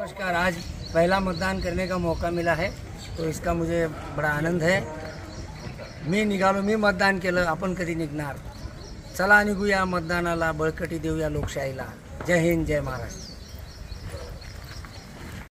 नमस्कार। आज पहला मतदान करने का मौका मिला है तो इसका मुझे बड़ा आनंद है। मी निघालो, मी मतदान केलं, आपण कधी निघणार? चला निघूया मतदानाला, बळकटी देऊया लोकशाहीला। जय हिंद, जय महाराष्ट्र।